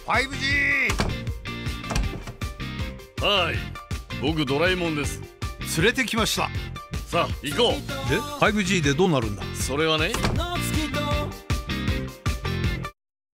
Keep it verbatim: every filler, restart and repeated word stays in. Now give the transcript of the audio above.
ファイブジー。 はい、僕ドラえもんです。 連れてきました。 さあ行こう。 で ファイブジー でどうなるんだ。 それはね、